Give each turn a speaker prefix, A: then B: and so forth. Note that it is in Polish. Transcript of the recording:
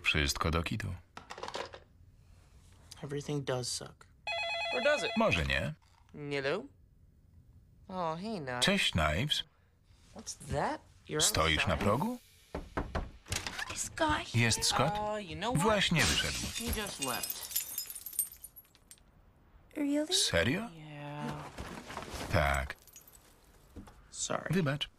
A: Wszystko do kitu.
B: Everything does suck.
C: Or does it?
A: Może nie.
B: Hello? Oh, hey, now.
A: Cześć, Knives.
B: What's that? You're
A: Stoisz na
B: outside?
A: progu?
D: Is Scott here?
A: Jest Scott?
B: You know what?
A: Właśnie wyszedł.
B: He just left.
D: Really?
A: Serio?
B: Yeah.
A: Tak.
B: Sorry.
A: Wybacz.